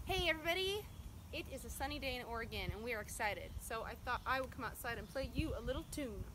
Hey everybody! It is a sunny day in Oregon and we are excited. So I thought I would come outside and play you a little tune.